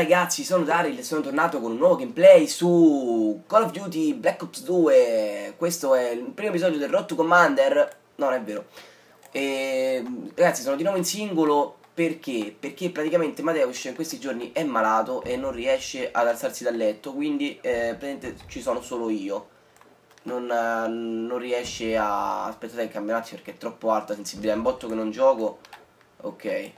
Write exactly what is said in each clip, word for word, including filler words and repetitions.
ragazzi, sono Daryl e sono tornato con un nuovo gameplay su Call of Duty Black Ops due. Questo è il primo episodio del Road to Commander. No, non è vero. E, ragazzi, sono di nuovo in singolo perché? Perché praticamente Mateusz in questi giorni è malato e non riesce ad alzarsi dal letto. Quindi eh, praticamente ci sono solo io. Non, eh, non riesce a... Aspettate che cambio un attimo perché è troppo alta sensibilità. È un botto che non gioco. Ok.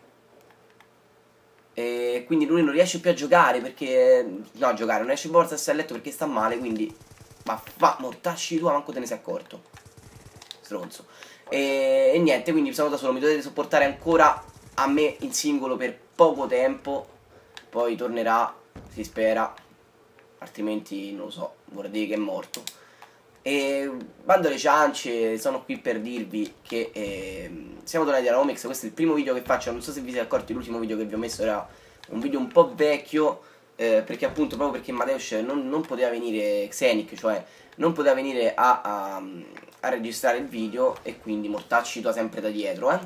E quindi lui non riesce più a giocare perché... No, a giocare, non riesce più a alzarsi a letto perché sta male, quindi... Ma va, mortacci tua, manco te ne sei accorto. Stronzo. E, e niente, quindi sono da solo, mi dovete sopportare ancora a me in singolo per poco tempo. Poi tornerà, si spera. Altrimenti, non lo so, vorrei dire che è morto. E bando alle ciance, sono qui per dirvi che eh, siamo tornati alla Omex. Questo è il primo video che faccio. Non so se vi siete accorti, l'ultimo video che vi ho messo era un video un po' vecchio, eh, perché appunto proprio perché Mateusz non, non poteva venire, Xenic, cioè non poteva venire a, a, a registrare il video, e quindi mortacci tua sempre da dietro, eh.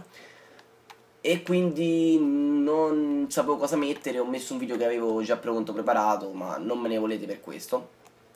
E quindi non sapevo cosa mettere, ho messo un video che avevo già pronto, preparato, ma non me ne volete per questo.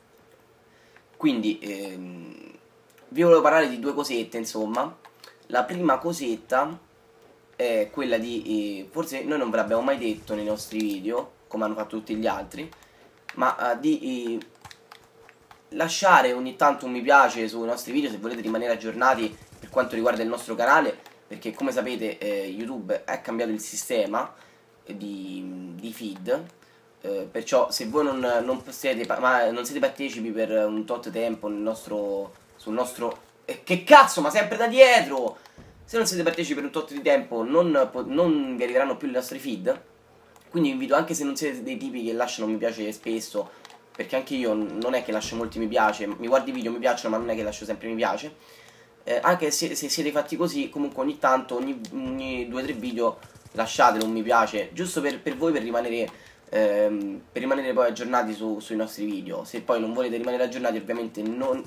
Quindi ehm, vi volevo parlare di due cosette, insomma. La prima cosetta è quella di... Eh, forse noi non ve l'abbiamo mai detto nei nostri video, come hanno fatto tutti gli altri, ma eh, di eh, lasciare ogni tanto un mi piace sui nostri video se volete rimanere aggiornati per quanto riguarda il nostro canale, perché come sapete eh, YouTube ha cambiato il sistema di, di feed. Uh, perciò se voi non, non, siete, ma non siete partecipi per un tot tempo nel nostro, sul nostro... Eh, che cazzo, ma sempre da dietro! Se non siete partecipi per un tot di tempo non, non vi arriveranno più le nostre feed. Quindi vi invito, anche se non siete dei tipi che lasciano mi piace spesso, perché anche io non è che lascio molti mi piace, mi guardo i video, mi piacciono, ma non è che lascio sempre mi piace. eh, Anche se, se siete fatti così, comunque ogni tanto, ogni, ogni due tre video lasciatelo un mi piace, giusto per, per voi, per rimanere... Ehm, per rimanere poi aggiornati su, sui nostri video. Se poi non volete rimanere aggiornati, ovviamente non,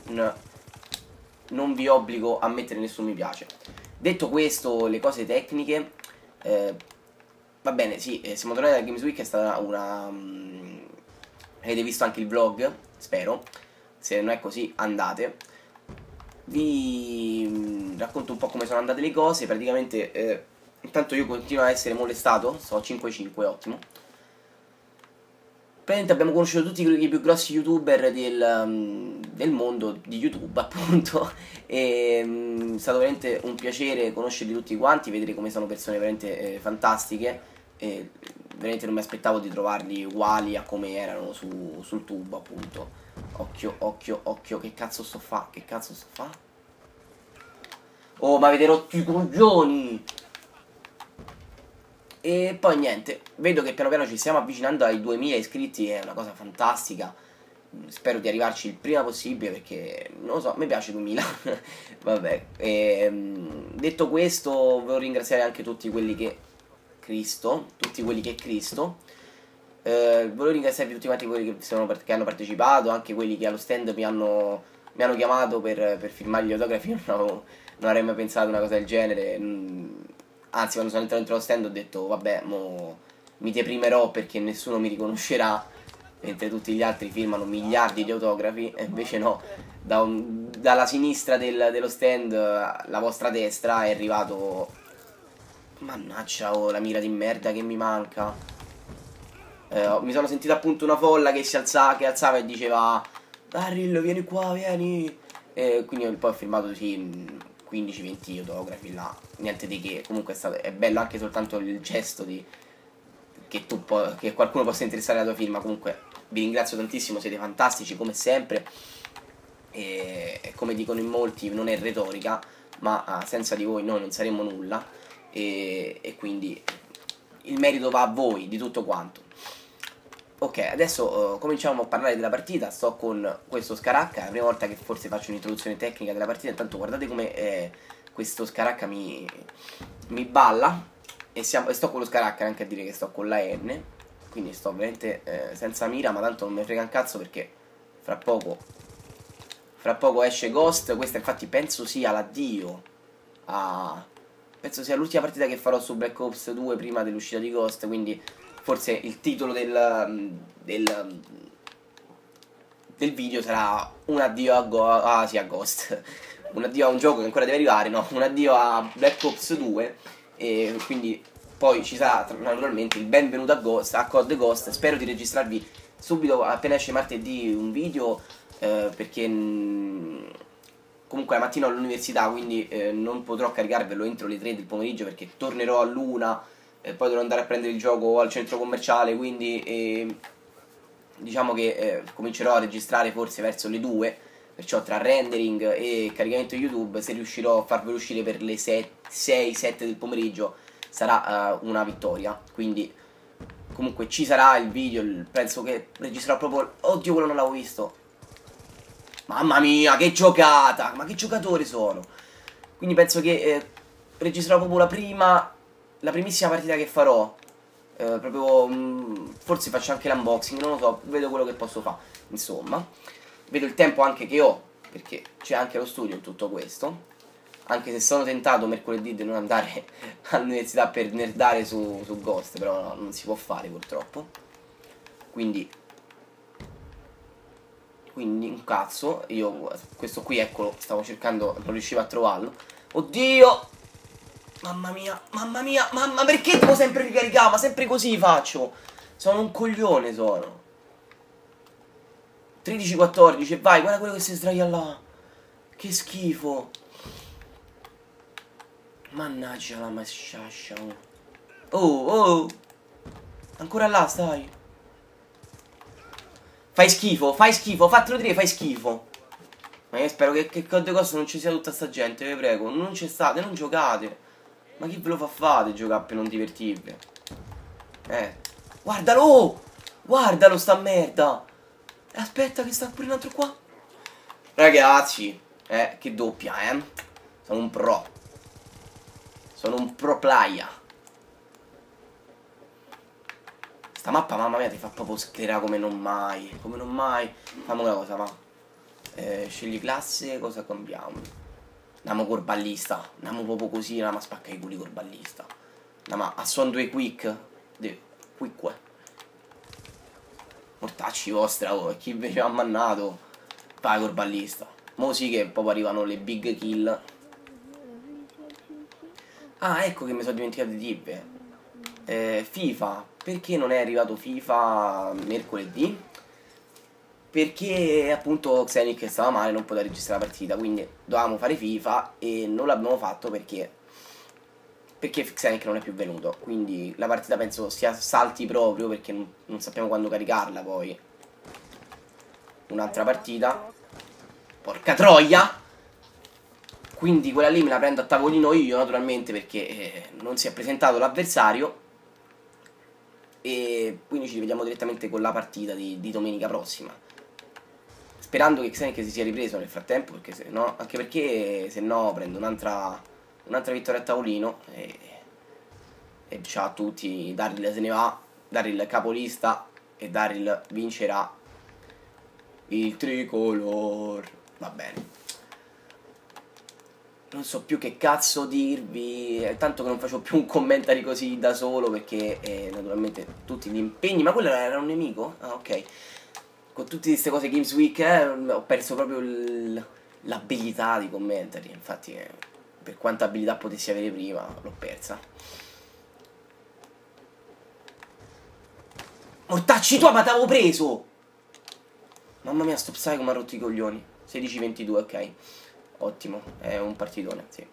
non vi obbligo a mettere nessun mi piace. Detto questo, le cose tecniche, eh, va bene, sì, eh, siamo tornati da Games Week, è stata una... Um, avete visto anche il vlog, spero. Se non è così, andate. Vi um, racconto un po' come sono andate le cose. Praticamente, eh, intanto io continuo a essere molestato, sto a cinque cinque, ottimo. Praticamente abbiamo conosciuto tutti i più grossi youtuber del, um, del mondo di YouTube, appunto. E um, è stato veramente un piacere conoscerli tutti quanti, vedere come sono persone veramente eh, fantastiche. E veramente non mi aspettavo di trovarli uguali a come erano su, sul tubo, appunto. Occhio, occhio, occhio, che cazzo sto fa? Che cazzo sto fa? Oh, ma avete rotto i coglioni! E poi niente, vedo che piano piano ci stiamo avvicinando ai duemila iscritti, è una cosa fantastica. Spero di arrivarci il prima possibile perché, non lo so, mi piace duemila. Vabbè, e, detto questo, volevo ringraziare anche tutti quelli che... Cristo, tutti quelli che Cristo. Eh, volevo ringraziarvi tutti quanti quelli che, sono, che hanno partecipato, anche quelli che allo stand mi hanno, mi hanno chiamato per, per firmare gli autografi. Io non, avevo, non avrei mai pensato a una cosa del genere. Anzi, quando sono entrato dentro lo stand ho detto vabbè, mo mi deprimerò perché nessuno mi riconoscerà, mentre tutti gli altri firmano miliardi di autografi. E invece no, da un, dalla sinistra del, dello stand, la vostra destra, è arrivato... Mannaggia, oh, la mira di merda che mi manca. eh, Mi sono sentito appunto una folla che si alzava, che alzava e diceva Daryl, vieni qua, vieni. E quindi poi ho firmato sì quindici venti autografi là, niente di che. Comunque è, stato, è bello anche soltanto il gesto di che, tu po che qualcuno possa interessare la tua firma. Comunque vi ringrazio tantissimo, siete fantastici come sempre. E, e come dicono in molti, non è retorica, ma ah, senza di voi noi non saremmo nulla. E, e quindi il merito va a voi di tutto quanto. Ok, adesso uh, cominciamo a parlare della partita. Sto con questo Scaracca, è la prima volta che forse faccio un'introduzione tecnica della partita. Intanto guardate come eh, questo Scaracca mi, mi balla. E, siamo, e sto con lo Scaracca, anche a dire che sto con la N. Quindi sto veramente eh, senza mira, ma tanto non mi frega un cazzo perché fra poco Fra poco esce Ghost. Questa infatti penso sia l'addio a... Penso sia l'ultima partita che farò su Black Ops due prima dell'uscita di Ghost, quindi forse il titolo del, del, del video sarà un addio a, Go ah, sì, a Ghost, un addio a un gioco che ancora deve arrivare, no, un addio a Black Ops due, e quindi poi ci sarà naturalmente il benvenuto a Ghost, a Code Ghost. Spero di registrarvi subito appena esce martedì un video, eh, perché mh, comunque la mattina ho l'università, quindi eh, non potrò caricarvelo entro le tre del pomeriggio perché tornerò a l'una, eh, poi dovrò andare a prendere il gioco al centro commerciale, quindi eh, diciamo che eh, comincerò a registrare forse verso le due, perciò tra rendering e caricamento YouTube, se riuscirò a farvelo uscire per le sei sette del pomeriggio sarà uh, una vittoria. Quindi comunque ci sarà il video, il, penso che registrerò proprio... Oddio, quello non l'avevo visto. Mamma mia, che giocata! Ma che giocatore sono! Quindi penso che eh, registrerò proprio la prima, la primissima partita che farò. Eh, proprio mh, forse faccio anche l'unboxing, non lo so, vedo quello che posso fare. Insomma, vedo il tempo anche che ho, perché c'è anche lo studio in tutto questo. Anche se sono tentato mercoledì di non andare all'università per nerdare su, su Ghost, però no, non si può fare purtroppo. Quindi Quindi un cazzo. Io questo qui, eccolo, stavo cercando, non riuscivo a trovarlo. Oddio! Mamma mia, mamma mia, mamma, perché devo sempre ricaricare? Ma sempre così faccio. Sono un coglione, sono. tredici quattordici, vai, guarda quello che si sdraia là. Che schifo. Mannaggia la masciascia. Oh, oh. Ancora là stai. Fai schifo, fai schifo, fatelo dire, fai schifo. Ma io spero che, che Code Ghost non ci sia tutta sta gente, vi prego. Non ci state, non giocate. Ma chi ve lo fa fare giocare per non divertirvi? Eh. Guardalo! Oh! Guardalo sta merda! Aspetta che sta pure un altro qua. Ragazzi, eh, che doppia, eh. Sono un pro. Sono un pro player. Sta mappa, mamma mia, ti fa proprio sclerare come non mai. Come non mai. Fammi una cosa, va. Eh, scegli classe, cosa cambiamo? Andiamo col ballista. Andiamo proprio così, andiamo a spaccare i culi col ballista. Andiamo a suon due quick. De quick. Mortacci vostra, oh, chi vi ha mannato? Vai col ballista. Mo sì che proprio arrivano le big kill. Ah, ecco che mi sono dimenticato di dirvi. Eh, FIFA. Perché non è arrivato FIFA mercoledì? Perché appunto Xenic stava male, non poteva registrare la partita, quindi dovevamo fare FIFA e non l'abbiamo fatto perché perché Xenic non è più venuto. Quindi la partita penso sia salti proprio perché non, non sappiamo quando caricarla poi. Un'altra partita. Porca troia! Quindi quella lì me la prendo a tavolino io naturalmente perché eh, non si è presentato l'avversario. E quindi ci rivediamo direttamente con la partita di, di domenica prossima. Sperando che Xenic si sia ripreso nel frattempo, perché se no, anche perché se no prendo un'altra un'altra vittoria a tavolino e, e ciao a tutti. Daryl se ne va, Daryl capolista e Daryl vincerà il tricolor. Va bene. Non so più che cazzo dirvi. Tanto che non faccio più un commentary così da solo perché eh, naturalmente tutti gli impegni. Ma quello era un nemico? Ah, ok. Con tutte queste cose Games Week eh, ho perso proprio l'abilità di commentary. Infatti eh, per quanta abilità potessi avere prima l'ho persa. Mortacci tua, ma t'avevo preso! Mamma mia, sto psycho mi ha rotto i coglioni. sedici ventidue, ok. Ottimo, è un partitone, sì.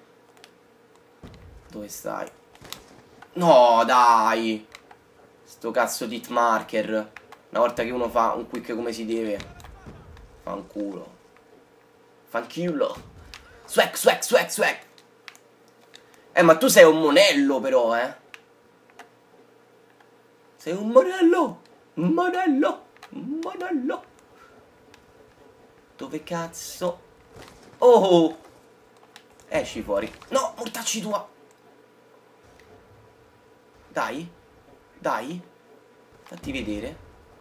Dove stai? No, dai! Sto cazzo di hit marker. Una volta che uno fa un quick come si deve. Fanculo. Fanculo. Swag, swag, swag, swag. Eh, ma tu sei un monello però, eh. Sei un monello. Un monello. Un monello. Dove cazzo? Oh! Esci fuori. No, mortacci tua. Dai. Dai. Fatti vedere.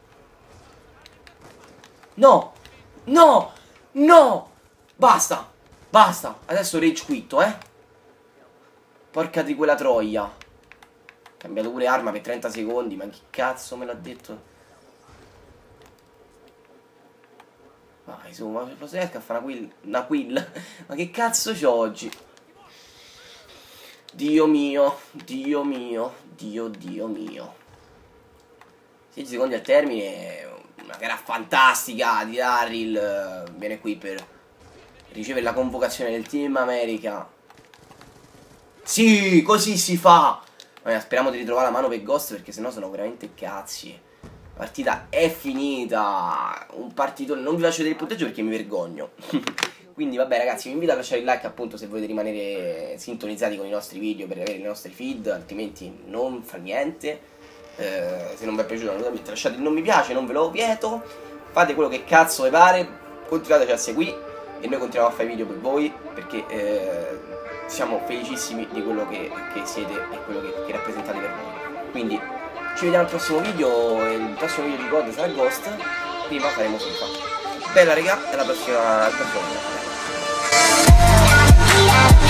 No. No. No. Basta. Basta. Adesso rage quitto, eh. Porca di quella troia. Cambiato pure arma per trenta secondi. Ma chi cazzo me l'ha detto? Vai su, ma posso riesco a fare una quill? Una quill? Ma che cazzo c'ho oggi? Dio mio, Dio mio, Dio, Dio mio. sedici secondi al termine. Una gara fantastica di Darryl. Viene qui per ricevere la convocazione del Team America. Sì, così si fa. Vabbè, speriamo di ritrovare la mano per Ghost, perché sennò sono veramente cazzi. La partita è finita. Un partitone. Non vi faccio vedere il punteggio perché mi vergogno. Quindi vabbè ragazzi, vi invito a lasciare il like appunto se volete rimanere sintonizzati con i nostri video per avere le nostre feed. Altrimenti non fa niente. Eh, se non vi è piaciuto naturalmente lasciate il non mi piace, non ve lo vieto. Fate quello che cazzo vi pare. Continuateci a seguire e noi continuiamo a fare video per voi, perché eh, siamo felicissimi di quello che, che siete e quello che, che rappresentate per noi. Quindi ci vediamo al prossimo video. Il prossimo video di God sarà Ghost. Prima faremo FIFA. Bella raga, e alla prossima, al prossimo video.